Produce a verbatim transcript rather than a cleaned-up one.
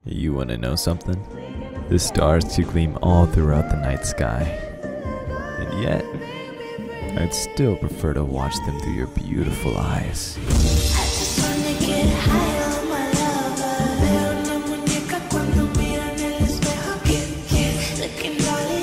You want to know something? The stars do gleam all throughout the night sky. And yet, I'd still prefer to watch them through your beautiful eyes. Looking all